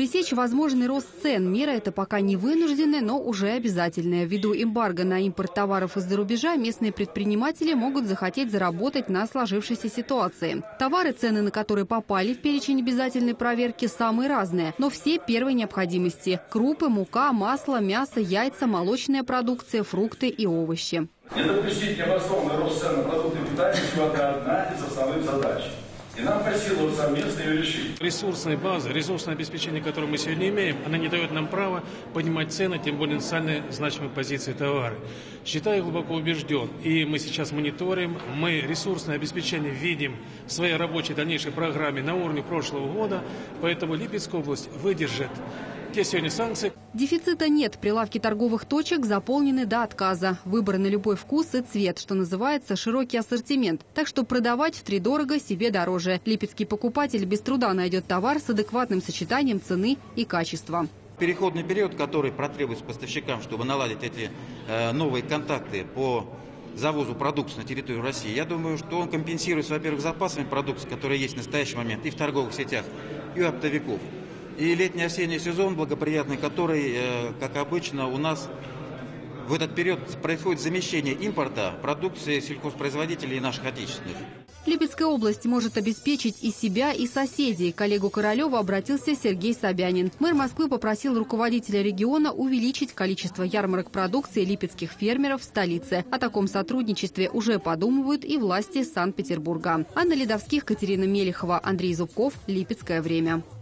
Пресечь возможный рост цен. Мера эта пока не вынужденная, но уже обязательная. Ввиду эмбарго на импорт товаров из-за рубежа местные предприниматели могут захотеть заработать на сложившейся ситуации. Товары, цены на которые попали в перечень обязательной проверки, самые разные, но все первой необходимости. Крупы, мука, масло, мясо, яйца, молочная продукция, фрукты и овощи. Не допустить необоснованный рост цен на продукты питания сегодня одна из основных задач. И нам по силам совместно ее решить. Ресурсная база, ресурсное обеспечение, которое мы сегодня имеем, она не дает нам права поднимать цены, тем более на социально значимые позиции товара. Считаю, глубоко убежден, и мы сейчас мониторим, мы ресурсное обеспечение видим в своей рабочей дальнейшей программе на уровне прошлого года, поэтому Липецкая область выдержит те сегодня санкции. Дефицита нет. Прилавки торговых точек заполнены до отказа. Выбор на любой вкус и цвет, что называется широкий ассортимент. Так что продавать втридорого себе дороже. Липецкий покупатель без труда найдет товар с адекватным сочетанием цены и качества. Переходный период, который потребуется поставщикам, чтобы наладить эти новые контакты по завозу продукции на территорию России, я думаю, что он компенсируется, во-первых, запасами продукции, которые есть в настоящий момент и в торговых сетях, и у оптовиков. И летний-осенний сезон благоприятный, который, как обычно, у нас в этот период происходит замещение импорта продукции сельхозпроизводителей и наших отечественных. Липецкая область может обеспечить и себя, и соседей. К коллегу Королева обратился Сергей Собянин. Мэр Москвы попросил руководителя региона увеличить количество ярмарок продукции липецких фермеров в столице. О таком сотрудничестве уже подумывают и власти Санкт-Петербурга. Анна Ледовских, Катерина Мелехова, Андрей Зубков. Липецкое время.